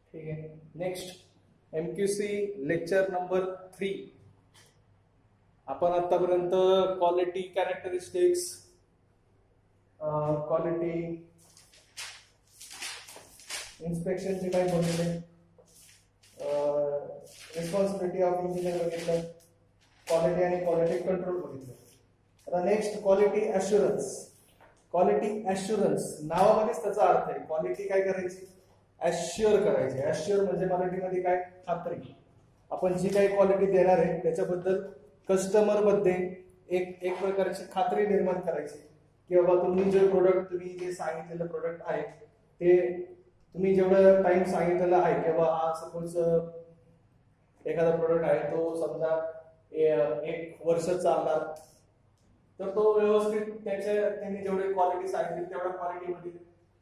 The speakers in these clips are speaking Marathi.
ठीक है. Next MQC lecture number 3. आपण आतापर्यंत क्वालिटी कॅरेक्टरिस्टिक्स, क्वालिटी इन्स्पेक्शनचे काय बनवले, रिस्पॉन्सिबिलिटी ऑफ इंजिनियर बघितलं, क्वालिटी आणि क्वालिटी कंट्रोल बघितलं. आता next quality assurance. Quality assurance नावामध्येच त्याचा अर्थ आहे. क्वालिटी काय करायची, ॲश्युअर करायची. ॲश्युअर म्हणजे मराठीमध्ये काय, खात्री. आपण जी काही क्वालिटी देणार आहे त्याच्याबद्दल कस्टमर मध्ये एक प्रकारची खात्री निर्माण करायची की बाबा तुम्ही जे प्रोडक्ट, तुम्ही जे सांगितलेलं प्रोडक्ट आहे ते तुम्ही जेवढं टाइम सांगितलेला आहे की बाबा हा सपोज एखादा प्रोडक्ट आहे तो समजा 1 वर्ष चालणार, तर तो व्यवस्थित त्यांनी जेवढी क्वालिटी सांगितली तेवढ्या क्वालिटीमध्ये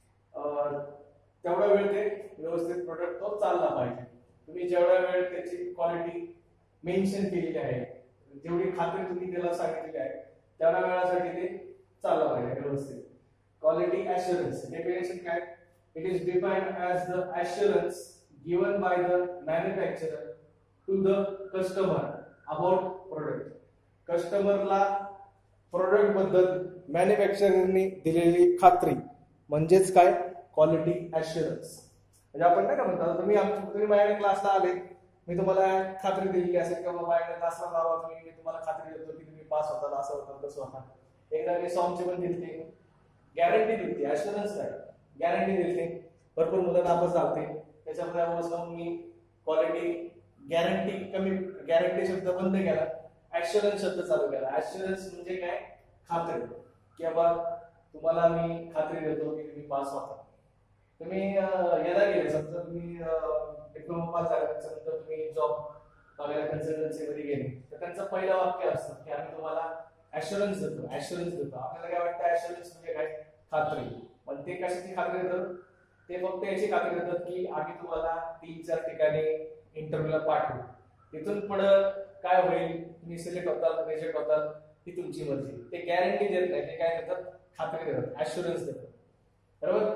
तेवढा वेळ ते व्यवस्थित प्रोडक्ट तो चालला पाहिजे. तुम्ही जेवढा वेळ त्याची क्वालिटी मेन्शन केलेली आहे, जेवढी खात्री तुम्ही त्याला सांगितलेली आहे तेवढ्या वेळासाठी ते चालला पाहिजे व्यवस्थित. क्वालिटी ॲश्युरन्स डेफिनेशन काय, it is defined as the assurance given by the manufacturer to the customer about product. कस्टमरला प्रोडक्ट बद्दल मॅन्युफॅक्चररनी दिलेली खात्री म्हणजेच काय, क्वालिटी ॲश्युरन्स. म्हणजे आपण नाही का म्हणतात, तुम्ही माझ्या क्लासला आले, मी तुम्हाला खात्री दिलेली असेल की बाबा माझ्या क्लासला लावा तुम्ही, मी तुम्हाला खात्री देतो की तुम्ही पास होताल, असं होतं तसं होता. एकदा मी सॉन्गची पण दिली, गॅरंटी दिली, ॲश्युरन्स नाही, गॅरंटी दिली. भरपूर मुलं नापास झालते, त्याच्यामुळे मी क्वालिटी गॅरंटी गॅरंटी शब्द बंद केला, ॲश्युरन्स शब्द चालू केला. ॲश्युरन्स म्हणजे काय, खात्री, की बाबा तुम्हाला मी खात्री देतो की तुम्ही पास होता. तुम्ही याला गेले, समजा तुम्ही डिप्लोमा पास झाल्यानंतर तुम्ही जॉब बघायला कन्सल्टन्सी मध्ये गेले, तर त्यांचं पहिलं वाक्य असतं की आम्ही तुम्हाला ॲश्युरन्स देतो. ॲश्युरन्स देतो आपल्याला काय वाटतं, ॲश्युरन्स म्हणजे काय, खात्री. पण ते कशाची खात्री देतात, ते फक्त याची खात्री देतात की आम्ही तुम्हाला 3-4 ठिकाणी इंटरव्ह्यूला पाठवू, तिथून पुढे काय होईल, तुम्ही सिलेक्ट होताल रिजेक्ट होताल ही तुमची मर्जी. ते गॅरंटी देत नाही, ते काय देतात, खात्री देतात, ॲश्युरन्स देतात. बरोबर.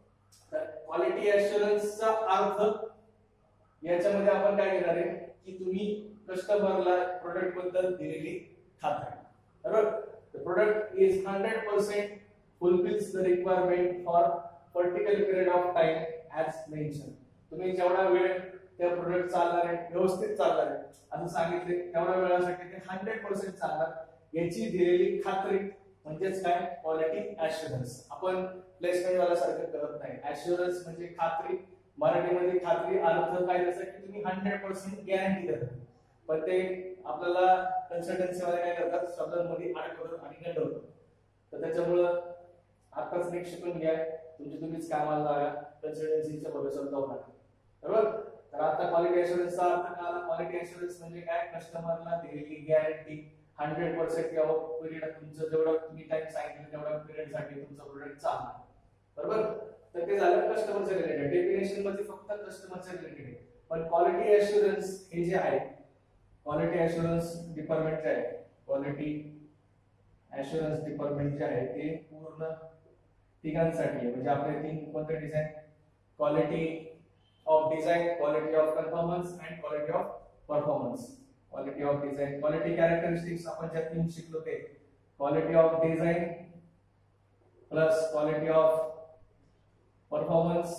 क्वालिटी ॲश्युरन्सचा अर्थ याच्यामध्ये आपण काय घेणार आहे की तुम्ही कस्टमरला प्रोडक्ट बद्दल दिलेली खात्री. बरोबर. The product is 100% fulfills the requirement for particular period of time as mention. तुम्ही जेवढा वेळ त्या प्रोडक्ट चालणार आहे, व्यवस्थित चालणार आहे असं सांगितले, तेवढ्या वेळासाठी ते 100% चालणार याची दिलेली खात्री म्हणजेच काय, क्वालिटी ॲश्युरन्स. आपण प्लेसमेंट वाला सारखं करत नाही. ॲश्युरन्स म्हणजे खात्री, मराठीमध्ये खात्री अर्थ काय त्याचा की तुम्ही 100% गॅरंटी देतात. पण ते आपल्याला कन्सल्टन्सी वाले काय करतात, शब्दांमध्ये अडकवतात आणि गंडवतात. तर त्याच्यामुळं आताच नीट शिकून घ्या, तुम्हीच कामाला लागा, कन्सल्टन्सीच्या भरोश्यावर जाऊ नका. बरोबर. तर आता क्वालिटी ॲश्युरन्सचा अर्थ काय, क्वालिटी ॲश्युरन्स म्हणजे काय, कस्टमरला दिलेली गॅरंटी 100% किंवा पिरियड तुमचं जेवढं तुम्ही टाइम सांगितलं तेवढ्या पिरियड साठी तुमचं प्रोडक्ट चालणार. बरोबर. तर ते झालं कस्टमरच्या रिलेटेड. डेफिनेशन मध्ये फक्त कस्टमरच्या रिलेटेड आहे. पण क्वालिटी ॲश्युरन्स हे जे आहे, क्वालिटी ॲश्युरन्स डिपार्टमेंट जे आहे, क्वालिटी ॲश्युरन्स डिपार्टमेंट जे आहे ते पूर्ण तिघांसाठी आहे. म्हणजे आपले 3 कोणते design, quality of design, quality of performance and quality of performance. Quality of design, quality characteristics आपण ज्या 3 शिकलो ते quality of design plus quality of performance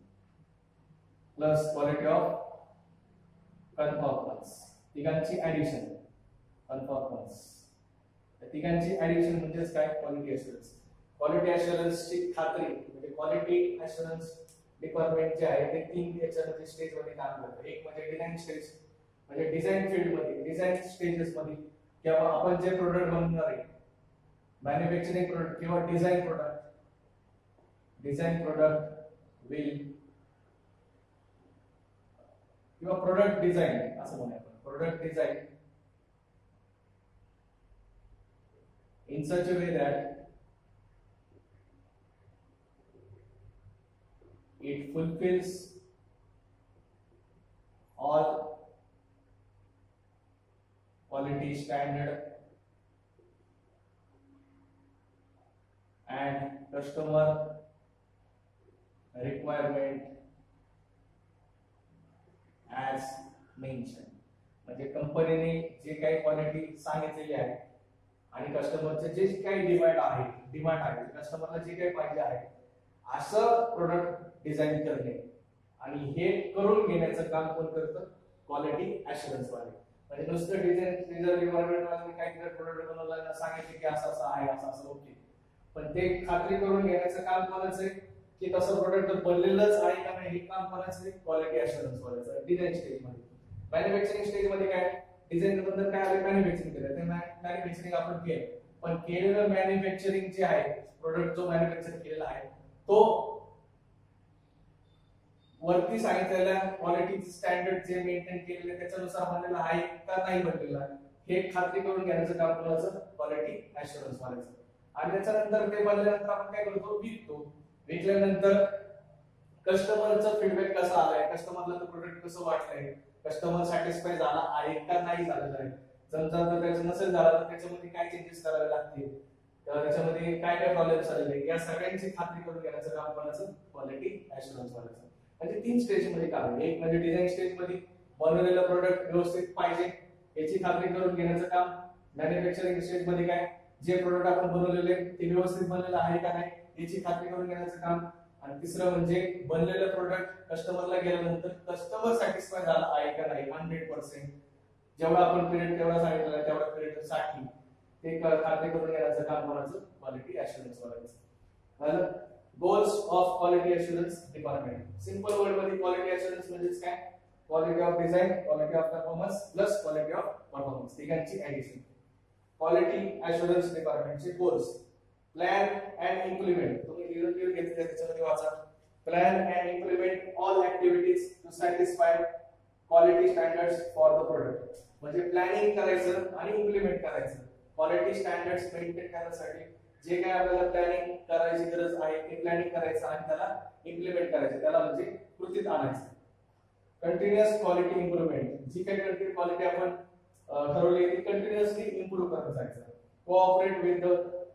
plus quality of conformance. तिघांची ऍडिशन कन्फॉर्मन्स, तिघांची ऍडिशन म्हणजेच काय, क्वालिटी ॲश्युरन्स. क्वालिटी ॲश्युरन्सची खात्री म्हणजे क्वालिटी ॲश्युरन्स डिपार्टमेंट जे आहे ते 3 याच्यामध्ये स्टेज मध्ये काम करतं. एक म्हणजे डिझाईन स्टेज, म्हणजे डिझाईन फील्ड मध्ये, डिझाईन स्टेजेस मध्ये किंवा आपण जे प्रोडक्ट बनवणार आहे, मॅन्युफॅक्चरिंग प्रोडक्ट किंवा डिझाईन प्रोडक्ट विल किंवा प्रोडक्ट डिझाईन असं म्हणूया आपण, product design in such a way that it fulfills all quality standard and customer requirement as mention. म्हणजे कंपनीने जे काही क्वालिटी सांगितलेली आहे आणि कस्टमरचे जे काही डिमांड आहे कस्टमरला जे काही पाहिजे आहे असं प्रोडक्ट डिझाईन करणे आणि हे करून घेण्याचं काम कोण करतं? क्वालिटी ॲश्युरन्स वाले. म्हणजे नुसतं डिझाईन रिक्वायरमेंट वाले काही प्रोडक्ट बनवला सांगितले की असं असं आहे असं असं ओके, पण ते खात्री करून घेण्याचं काम कोणाचं आहे की तसं प्रोडक्ट बनलेलंच आहे का नाही हे काम कोणाचं आहे? क्वालिटी ॲश्युरन्स वाल्याचं. डिझाईन स्टेज मध्ये. मॅन्युफॅक्चरिंग स्टेज मध्ये काय डिझाईन नंतर काय आलं? मॅन्युफॅक्चरिंग केलं. ते मॅन्युफॅक्चरिंग आपण केलं, पण केलेलं मॅन्युफॅक्चरिंग जे आहे प्रोडक्ट जो मॅन्युफॅक्चर केलेला आहे तो वरती सांगितलेल्या क्वालिटी स्टँडर्ड जे मेंटेन केलेले त्याच्यानुसार बनलेला आहे का नाही बनलेला हे खात्री करून घेण्याचं काम कोणाचं? क्वालिटी ॲश्युरन्स वाल्याचं. आणि त्याच्यानंतर ते बनल्यानंतर आपण काय करतो? विकतो. विकल्यानंतर कस्टमरचा फीडबॅक कसा आलाय, कस्टमरला तो प्रोडक्ट कसं वाटलंय, कस्टमर सॅटिस्फाय झाला आहे का नाही झालेला आहे. समजा त्याचं नसेल झाला तर त्याच्यामध्ये काय चेंजेस करावे लागतील, त्याच्यामध्ये काय काय प्रॉब्लेम्स आलेले, या सगळ्यांची खात्री करून घेण्याचं काम कोणाचं? क्वालिटी ॲश्युरन्स वाल्याचं. म्हणजे 3 स्टेज मध्ये काम. एक म्हणजे डिझाईन स्टेज मध्ये बनवलेलं प्रोडक्ट व्यवस्थित पाहिजे याची खात्री करून घेण्याचं काम. मॅन्युफॅक्चरिंग स्टेज मध्ये काय जे प्रोडक्ट आपण बनवलेले ते व्यवस्थित बनलेलं आहे का नाही याची खात्री करून घेण्याचं काम. आणि तिसरं म्हणजे बनलेलं प्रोडक्ट कस्टमरला गेल्यानंतर कस्टमर सॅटिस्फाय झाला आहे का नाही 100%. जेवढा आपण पिरियड तेवढा सांगितलेला तेवढा पिरियड साठी ते खात्री करून घेण्याचं काम कोणाचं? क्वालिटी ॲश्युरन्स वाल्याचं. Goals of quality assurance department. Simple word मध्ये क्वालिटी ॲश्युरन्स म्हणजे काय? Quality of design, quality of performance plus quality of performance तिघांची ऍडिशन. क्वालिटी ॲश्युरन्स डिपार्टमेंटचे गोल्स. Plan and implement. तुम्ही लिहून घेतले त्याच्यामध्ये वाचा. Plan and implement all activities to satisfy quality standards for the product. म्हणजे प्लॅनिंग करायचं आणि इम्प्लिमेंट करायचं क्वालिटी स्टँडर्ड्स मेंटेन करण्यासाठी जे काय आपल्याला प्लॅनिंग करायची गरज आहे ते प्लॅनिंग करायचं आणि त्याला इम्प्लिमेंट करायचं, त्याला म्हणजे कृतीत आणायचं. Continuous quality improvement. जी काही क्वालिटी आपण ठरवली ती कंटिन्युअसली इम्प्रूव्ह करत जायचं. Cooperate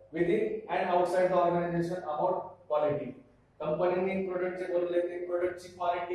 within and outside the organisation about quality. कंपनीने प्रोडक्ट जे बनवले ते प्रोडक्टची क्वालिटी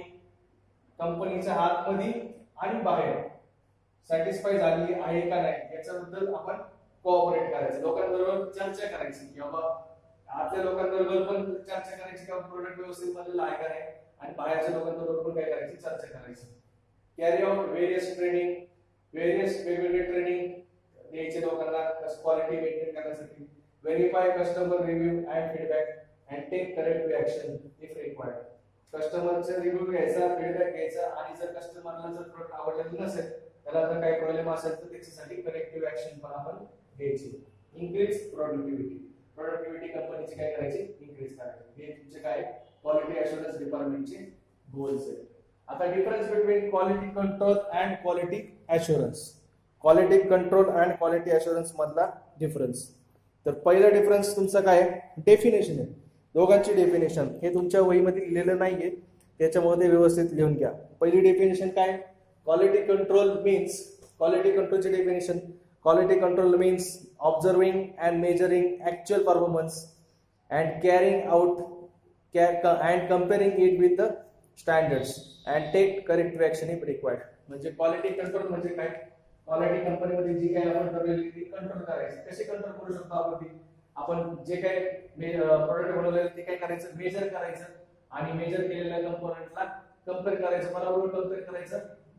कंपनीच्या आतमध्ये आणि बाहेर सॅटिस्फाय झाली आहे का नाही याच्याबद्दल आपण कोऑपरेट करायचं. लोकांबरोबर चर्चा करायची की बाबा आतल्या लोकांबरोबर पण चर्चा करायची की प्रोडक्ट व्यवस्थित बनलेला आहे का नाही आणि बाहेरच्या लोकांबरोबर पण काय करायची? चर्चा करायची. Carry out various training. वेगवेगळे ट्रेनिंग द्यायचे लोकांना क्वालिटी मेंटेन करण्यासाठी. Verify customer review and feedback and take corrective action if required. कस्टमरचा रिव्ह्यू घ्यायचा, फीडबॅक घ्यायचा आणि जर कस्टमरला जर प्रोडक्ट आवडलेलं नसेल त्याला जर काही प्रॉब्लेम असेल तर त्याच्यासाठी करेक्टिव्ह ऍक्शन पण आपण घ्यायची. Increase productivity. प्रोडक्टिव्हिटी कंपनीची काय करायची? इन्क्रीज करायची. हे तुमचे काय क्वालिटी ॲश्युरन्स डिपार्टमेंटचे गोल्स आहेत. आता difference between quality control and quality assurance. Quality control and quality assurance मधला डिफरन्स. तर पहिला डिफरन्स तुमचा काय डेफिनेशन आहे. दोघांची डेफिनेशन हे तुमच्या वहीमध्ये लिहिलेलं नाहीये त्याच्यामध्ये व्यवस्थित लिहून घ्या. पहिली डेफिनेशन काय? क्वालिटी कंट्रोल मीन्स, क्वालिटी कंट्रोलची definition, quality control means observing and measuring actual performance and carrying out and comparing it with the standards and take corrective action if required. म्हणजे क्वालिटी कंट्रोल म्हणजे काय? क्वालिटी कंपनीमध्ये जी काही आपण ठरवलेली ती कंट्रोल करायची. कशी कंट्रोल करू शकतो आपण? आपण जे काही प्रोडक्ट बनवलेलं ते काय करायचं? मेजर करायचं आणि मेजर केलेल्या कंपोनेंटला कंपेअर करायचं. बरोबर कंपेअर करायचं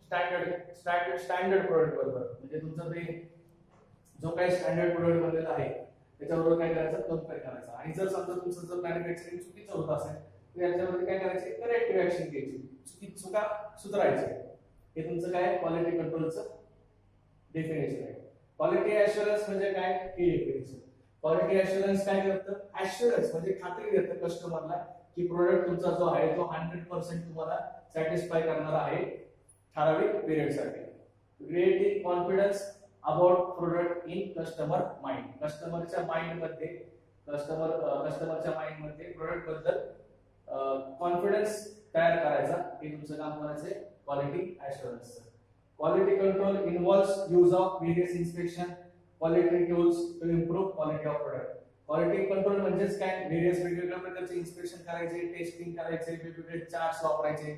स्टँडर्ड प्रोडक्ट बरोबर. म्हणजे तुमचं ते जो काही स्टँडर्ड प्रोडक्ट बनलेला आहे त्याच्याबरोबर काय करायचं? कंपेअर करायचं. आणि जर समजा तुमचं जर मॅन्युफॅक्चरिंग चुकीचं होत असेल तर याच्यामध्ये काय करायचे? करेक्टिव्ह ऍक्शन घ्यायची. चुका सुधारायच्या. हे तुमचं काय क्वालिटी कंट्रोलचं डेफिनेशन आहे. क्वालिटी ॲश्युरन्स म्हणजे काय? ही डेफिनेशन. क्वालिटी ॲश्युरन्स काय करतं? ॲश्युरन्स म्हणजे खात्री देतं कस्टमरला की प्रोडक्ट तुमचा जो आहे तो 100% तुम्हाला सॅटिस्फाय करणार आहे ठराविक पिरियडसाठी. Creating confidence about product in customer mind. कस्टमरच्या माइंड मध्ये प्रोडक्ट बद्दल कॉन्फिडन्स तयार करायचा हे तुमचं काम करायचं आहे quality assurance. Quality control involves use of various inspection quality tools to improve quality of product. Quality control म्हणजेच काय? व्हेरियस वेगवेगळ्या प्रकारचे इन्स्पेक्शन करायचे, टेस्टिंग करायचे, वेगवेगळे चार्ट्स वापरायचे,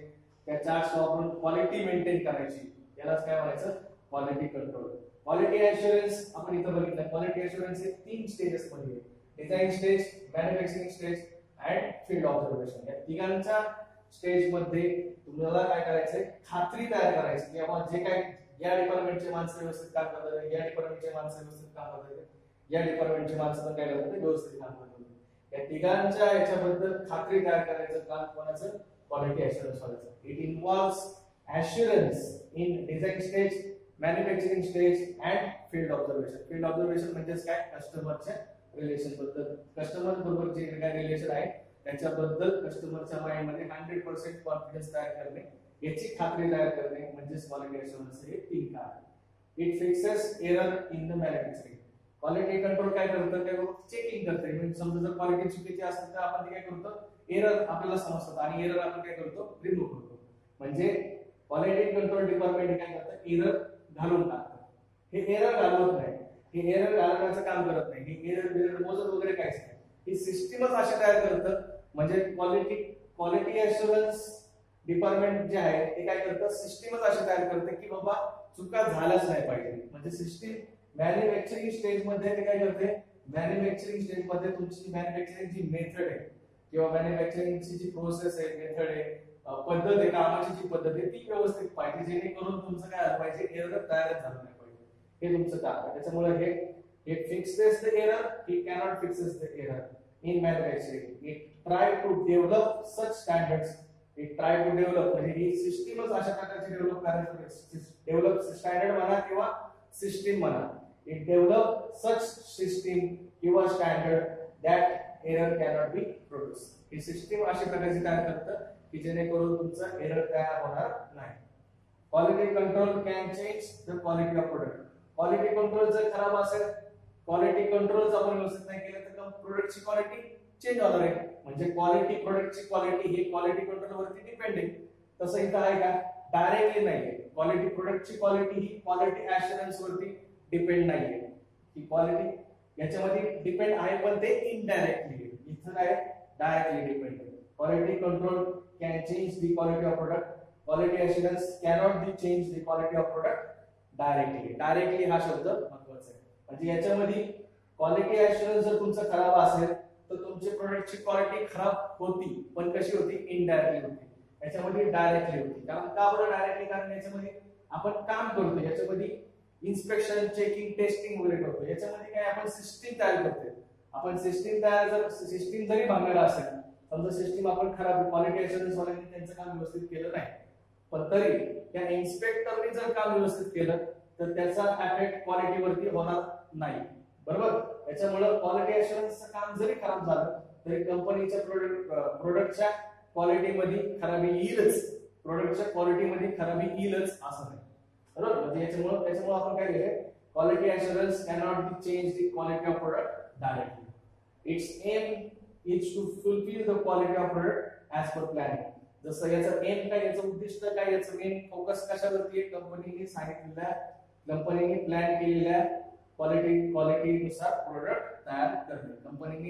त्या चार्ट्स वापरून क्वालिटी मेंटेन करायची, यालाच काय म्हणायचं, क्वालिटी कंट्रोल. क्वालिटी ॲश्युरन्स आपण इथं बघितलं, क्वालिटी ॲश्युरन्स हे 3 स्टेजेस मध्ये आहे, design stage, manufacturing stage and field observation. या तिघांच्या स्टेज मध्ये तुम्हाला काय करायचंय, खात्री तयार करायची की आपण जे काय या डिपार्टमेंटचे माणसं व्यवस्थित काम करतात, या डिपार्टमेंटचे माणसं व्यवस्थित काम करतात, या डिपार्टमेंटचे माणसं काय करतात व्यवस्थित काम करतात. या तिघांच्या याच्याबद्दल खात्री तयार करायचं काम कोणाचं, क्वालिटी ॲश्युरन्स वाल्याचं. It involves assurance in design stage, manufacturing stage and field observation. Field observation म्हणजेच काय, कस्टमरच्या रिलेशन बद्दल, कस्टमर बरोबर जे काय रिलेशन आहे त्याच्याबद्दल कस्टमरच्या माइंड मध्ये 100% कॉन्फिडन्स तयार करणे, याची खात्री तयार करणे म्हणजेच क्वालिटी ॲश्युरन्स हे 3 काम. It fixes error in the manufacturing. Quality control काय करतं, काय चेकिंग करते. म्हणजे समजा जर क्वालिटी चुकीची असेल तर आपण ते काय करतो, एरर आपल्याला समजतात आणि एरर आपण काय करतो, रिमूव्ह करतो. म्हणजे क्वालिटी कंट्रोल डिपार्टमेंट काय करतं, एरर घालून टाकतं. हे एरर घालवत नाही, हे एरर घालवण्याचं काम करत नाही, हे एरर मोजत वगैरे काहीच नाही. ही सिस्टीमच अशी तयार करतं. म्हणजे क्वालिटी ॲश्युरन्स डिपार्टमेंट जे आहे ते काय करतं, सिस्टीमच अशी तयार करते की बाबा चुका झाल्याच नाही पाहिजे. म्हणजे सिस्टीम मॅन्युफॅक्चरिंग स्टेज मध्ये ते काय करते, मॅन्युफॅक्चरिंग स्टेज मध्ये तुमची मॅन्युफॅक्चरिंग जी मेथड आहे किंवा मॅन्युफॅक्चरिंगची जी प्रोसेस आहे, मेथड आहे, पद्धत आहे, कामाची जी पद्धत आहे ती व्यवस्थित पाहिजे, जेणेकरून तुमचं काय झालं पाहिजे, एरर तयारच झालं नाही पाहिजे. हे तुमचं काम आहे. त्याच्यामुळे हे fixes the error, he cannot fixes the error in manufacturing. It try to develop such standards. It try to develop म्हणजे ही सिस्टीमच अशा प्रकारची डेव्हलप करायची, डेव्हलप स्टँडर्ड म्हणा किंवा सिस्टीम म्हणा. इट डेव्हलप सच सिस्टीम किंवा standard that error cannot be produce. ही सिस्टीम अशा प्रकारची तयार करतं की जेणेकरून तुमचा एरर तयार होणार नाही. Quality control can change the quality of product. Quality control जर खराब असेल, क्वालिटी कंट्रोल आपण व्यवस्थित नाही केलं तर प्रोडक्टची क्वालिटी चेंज होणार आहे. म्हणजे क्वालिटी, प्रोडक्टची क्वालिटी ही क्वालिटी कंट्रोल वरती डिपेंड आहे. तसं इथं आहे का, डायरेक्टली नाहीये. क्वालिटी, प्रोडक्टची क्वालिटी ही क्वालिटी ॲश्युरन्स वरती डिपेंड नाहीये. ही क्वालिटी याच्यामध्ये डिपेंड आहे पण ते इनडायरेक्टली, इथं काय डायरेक्टली डिपेंड आहे. Quality control can change the quality of product. Quality assurance cannot be change the quality of product directly. Directly हा शब्द महत्वाचा आहे. म्हणजे याच्यामध्ये क्वालिटी ॲश्युरन्स जर तुमचं खराब असेल तर तुमची प्रोडक्टची क्वालिटी खराब होती, पण कशी होती, इनडायरेक्टली होती. याच्यामध्ये डायरेक्टली होती. कारण का बरं डायरेक्टली, कारण याच्यामध्ये आपण काम करतो, याच्यामध्ये इन्स्पेक्शन, चेकिंग, टेस्टिंग वगैरे करतो. याच्यामध्ये काय आपण सिस्टीम तयार करतोय. आपण सिस्टीम तयार, जर सिस्टीम जरी भांगड असेल, समजा सिस्टीम आपण खराब, क्वालिटी ॲश्युरन्स वाल्यांनी त्यांचं काम व्यवस्थित केलं नाही, पण तरी त्या इन्स्पेक्टरने जर काम व्यवस्थित केलं तर त्याचा इफेक्ट क्वालिटीवरती होणार नाही. बरोबर. त्याच्यामुळे क्वालिटी ॲश्युरन्सचं काम जरी खराब झालं तरी कंपनीच्या प्रोडक्टच्या क्वालिटीमध्ये खराबी येईलच, प्रोडक्टच्या क्वालिटीमध्ये खराबी येईलच असं नाही. बरोबर. म्हणजे त्याच्यामुळे आपण काय केलंय, quality assurance cannot be change the quality of product directly. It's aim is to fulfil the quality of product as per planning. जसं याचं एम काय, याचं उद्दिष्ट काय, याचं मेन फोकस कशावरती आहे, कंपनीने प्लॅन केलेल्या क्वालिटीनुसार प्रोडक्ट तयार करणे. कंपनीने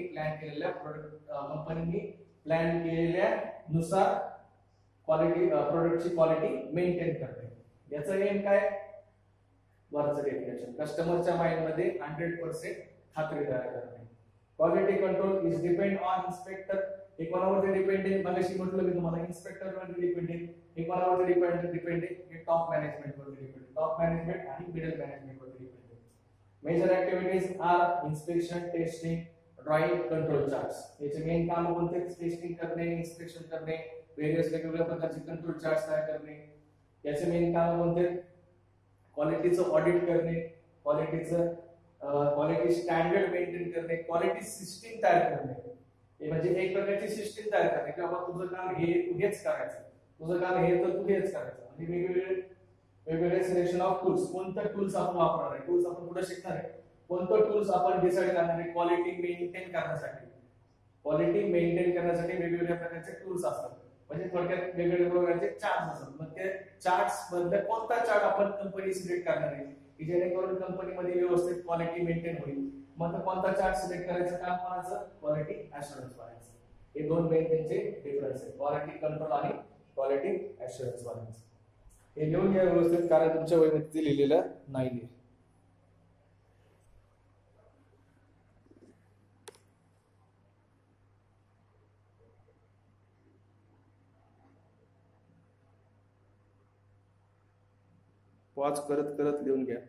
प्लॅन केलेल्या नुसार प्रोडक्टची क्वालिटी मेंटेन करणे. याचं एम काय, वरचं डेफिनेशन, कस्टमरच्या माइंड मध्ये 100% खात्री तयार करणे. Quality control is depend on inspector. हे कोणावरती डिपेंड आहे, मगाशी म्हटलं मी तुम्हाला, इन्स्पेक्टरवरती डिपेंड आहे. हे कोणावरती डिपेंड आहे, हे टॉप मॅनेजमेंटवरती डिपेंड आहे. टॉप मॅनेजमेंट आणि मिडल मॅनेजमेंटवरती डिपेंड आहे. Major activities are inspection, testing, drawing, control charts. याचे मेन काम कोणते, टेस्टिंग करणे, इन्स्पेक्शन करणे, वेगवेगळ्या प्रकारचे कंट्रोल चार्ट्स तयार करणे. याचे मेन काम कोणते, क्वालिटीचं ऑडिट करणे, क्वालिटी स्टँडर्ड मेंटेन करणे, क्वालिटी सिस्टीम तयार करणे. हे म्हणजे एक प्रकारची सिस्टीम तयार करणे की बाबा तुझं काम हे, तू हेच करायचं, तुझं काम हे तर तू हेच करायचं. म्हणजे वेगवेगळे सिलेक्शन ऑफ टूल्स, कोणतं टूल्स आपण वापरणार आहे, टूल्स आपण कुठे शिकणार आहे, कोणतं टूल्स आपण डिसाइड करणार आहे. क्वालिटी मेंटेन करण्यासाठी वेगवेगळ्या प्रकारचे टूल्स असतात. म्हणजे थोडक्यात वेगवेगळ्या प्रकारचे चार्ट्स असतात. मग ते चार्ट्स मधला कोणता चार्ट आपण कंपनी सिलेक्ट करणार आहे की जेणेकरून कंपनीमध्ये व्यवस्थित क्वालिटी मेंटेन होईल. मग कोणता चार्ट सिलेक्ट करायचं काम कोणाचं, क्वालिटी ॲश्युरन्स वाल्याचं. हे दोन मेन त्यांचे डिफरन्स आहे, क्वालिटी कंट्रोल आणि क्वालिटी ऍश्युरन्स वाल्यांचं. हे लिहून घ्या व्यवस्थित, कारण तुमच्या वहीमध्ये ते लिहिलेलं नाहीये. पॉज करत करत लिहून घ्या.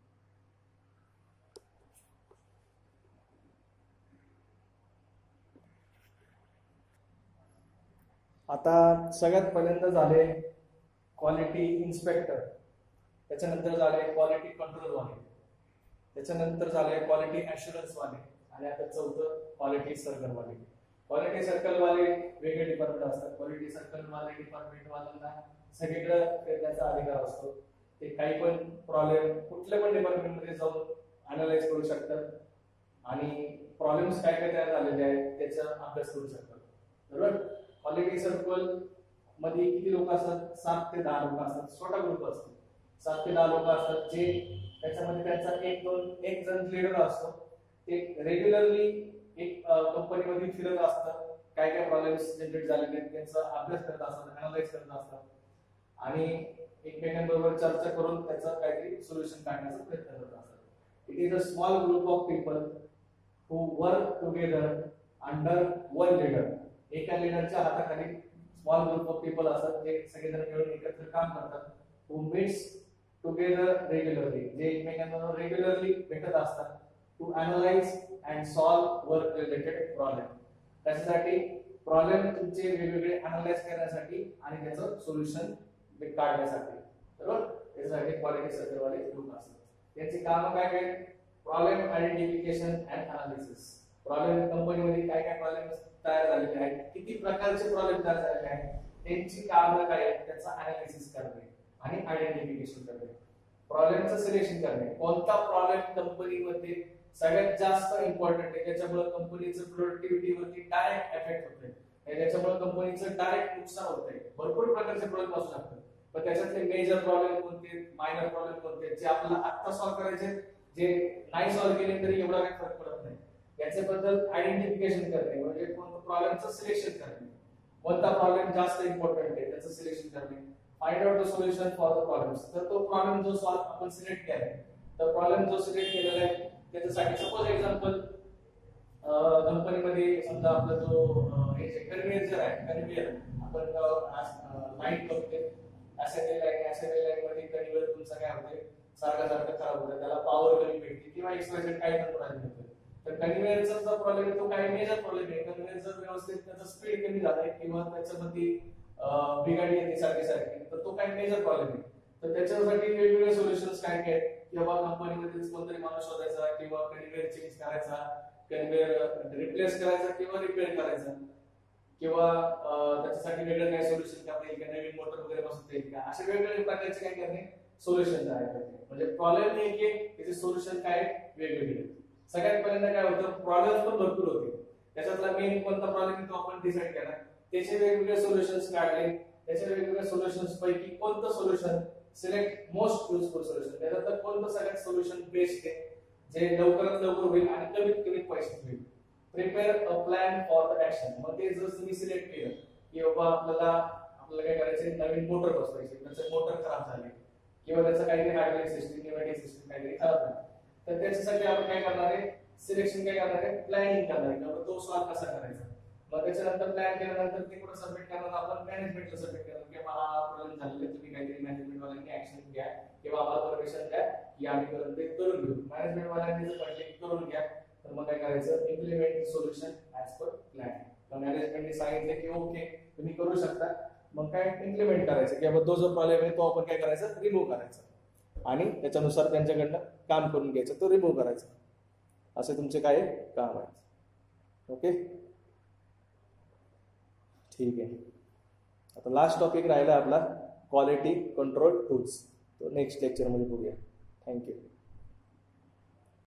आता सगळ्यात पहिल्यांदा झाले क्वालिटी इन्स्पेक्टर, त्याच्यानंतर झाले क्वालिटी कंट्रोल वाले, त्याच्यानंतर झाले क्वालिटी ऍश्युरन्स वाले, आणि आता चौथं क्वालिटी सर्कल वाले. क्वालिटी सर्कल वाले वेगळे डिपार्टमेंट असतात. क्वालिटी सर्कल वाले डिपार्टमेंट वाल्यांना सगळीकडे फिरण्याचा अधिकार असतो. ते काही पण प्रॉब्लेम कुठल्या पण डिपार्टमेंट मध्ये जाऊन अनालाइज करू शकतात आणि प्रॉब्लेम्स काय काय तयार झालेले आहेत त्याचा अभ्यास करू शकतात. बरोबर. क्वालिटी सर्कल मध्ये किती लोक असतात? 7 ते 10 लोक असतात. छोटा ग्रुप असतो, 7 ते 10 लोक असतात, जे त्याच्यामध्ये त्यांचा एक जण लीडर असतो. ते रेग्युलरली एक कंपनीमध्ये फिरत असतात, काय काय प्रॉब्लेम्स जनरेट झालेले आहेत त्यांचा अभ्यास करत असतात, अनालाइज करत असतात आणि एकमेकांबरोबर चर्चा करून त्याचा काहीतरी सोल्युशन काढण्याचा प्रयत्न करत असतात. It is a small group of people who work together under one leader. एका लीडरच्या हाताखाली स्मॉल ग्रुप ऑफ पीपल असतात, जे सगळेजण मिळून एकत्र काम करतात. हु मीट्स टुगेदर रेग्युलरली, जे एकमेकांबरोबर रेग्युलरली भेटत असतात. To analyse and solve work related problem. त्याच्यासाठी प्रॉब्लेम तुमचे वेगवेगळे अनालाइज करण्यासाठी आणि त्याचं सोल्युशन काढण्यासाठी. बरोबर. त्याच्यासाठी क्वालिटी सर्कल वाले ग्रुप असतात. त्यांची कामं काय काय? Problem identification and analysis. Problem कंपनीमध्ये काय काय प्रॉब्लेम तयार झालेले आहेत, किती प्रकारचे प्रॉब्लेम तयार झालेले आहेत, त्यांची कामं काय आहेत, त्याचा अनालिसिस करणे आणि आयडेंटिफिकेशन करणे. प्रॉब्लेमचं सिलेक्शन करणे. कोणता प्रॉब्लेम कंपनीमध्ये सगळ्यात जास्त इम्पॉर्टंट आहे, त्याच्यामुळे कंपनीचं प्रोडक्टिव्हिटीवरती डायरेक्ट इफेक्ट होतोय, त्याच्यामुळे कंपनीचं डायरेक्ट नुकसान होतंय. भरपूर प्रकारचे प्रॉब्लेम असू शकतात, पण त्याच्यातले मेजर प्रॉब्लेम कोणते, मायनर प्रॉब्लेम कोणते, जे आपल्याला आता सॉल्व्ह करायचे, जे नाही सॉल्व्ह केले तरी एवढा काही फरक पडत नाही, याच्याबद्दल आयडेंटिफिकेशन करणे. म्हणजे कोणत्या प्रॉब्लेमचं सिलेक्शन करणे, कोणता प्रॉब्लेम जास्त इम्पॉर्टंट आहे त्याचं सिलेक्शन करणे. Find out the solution for the problems. तर तो प्रॉब्लेम जो सॉल्व्ह आपण सिलेक्ट केला आहे, तर प्रॉब्लेम जो सिलेक्ट केलेला आहे त्याच्यासाठी सपोज एक्झाम्पल कंपनीमध्ये समजा आपला जो कन्व्हेयर आहे, कन्व्हेयर आपण लाईन करतो, असेंबली लाईन मध्ये कन्व्हेयर तुमचा काय होते, सारखा खराब होतं, त्याला पॉवर कमी भेटते किंवा एक्सप्रेशन काही पण प्रॉब्लेम होतो. तर कन्व्हेयरचा जो प्रॉब्लेम आहे तो काही मेजर प्रॉब्लेम आहे. कन्व्हेयर जर व्यवस्थित त्याचा स्पीड कमी झालाय किंवा त्याच्यामध्ये बिघाडी येते सारखी, तर तो काही मेजर प्रॉब्लेम आहे. तर त्याच्यासाठी वेगवेगळे सोल्युशन्स काय काय आहेत, किंवा कंपनीमध्ये कोणतरी माणूस शोधायचा किंवा कन्व्हेयर चेंज करायचा, कन्व्हेयर रिप्लेस करायचा किंवा रिपेअर करायचा, किंवा त्याच्यासाठी वेगळं काय सोल्युशन करता येईल का, नवीन मोटर वगैरे बसवता येईल का, अशा वेगवेगळ्या प्रकारचे काय करणे सोल्युशन तयार करणे. म्हणजे प्रॉब्लेम एक एक त्याचे सोल्युशन काय वेगवेगळे. सगळ्यात पहिल्यांदा काय होतं, प्रॉब्लेम पण भरपूर होते, त्याच्यातला मेन कोणता प्रॉब्लेम तो आपण डिसाइड केला, त्याचे वेगवेगळे सोल्युशन्स काढले, त्याच्या वेगवेगळ्या सोल्युशन्स पैकी कोणतं solution select most useful solution, त्याच्यातलं कोणतं सगळ्यात सोल्युशन बेस्ट आहे, जे लवकरात लवकर होईल आणि कमीत कमी पैशात होईल. Prepare a plan for the action. मग ते जर तुम्ही सिलेक्ट केलं की बाबा आपल्याला काय करायचं, नवीन मोटर बसवायची, त्याचं मोटर खराब झाले किंवा त्याचं काहीतरी हायड्रोलिक सिस्टीम न्यूमॅटिक सिस्टीम काहीतरी खराब झालं, तर त्याच्यासाठी आपण काय करणार आहे, सिलेक्शन काय करणार आहे, प्लॅनिंग करणार आहे, किंवा तो सॉल्व्ह कसा करायचा. मग त्याच्यानंतर प्लॅन केल्यानंतर ते कुठे सबमिट करणार, आपण मॅनेजमेंटला सबमिट करणार की हा प्रॉब्लेम झालेला आहे, तुम्ही काहीतरी मॅनेजमेंट वाल्यांनी ऍक्शन घ्या किंवा आम्हाला परमिशन द्या की आम्ही करून ते करून घेऊ. मॅनेजमेंट वाल्यांनी जर म्हटले की करून घ्या, तर मग काय करायचं, implement solution as per plan. मग मॅनेजमेंटने सांगितलं की ओके तुम्ही करू शकता, मग काय इम्प्लिमेंट करायचं की बाबा तो जो प्रॉब्लेम आहे तो आपण काय करायचं, रिमूव्ह करायचा आणि त्याच्यानुसार त्यांच्याकडनं काम करून घ्यायचं, तो रिमूव्ह करायचा. असे तुमचे काय काम आहे. ओके, ठीक आहे. आता लास्ट टॉपिक राहिला आपला क्वालिटी कंट्रोल टूल्स, तो नेक्स्ट लेक्चर मध्ये बघूया. थँक्यू.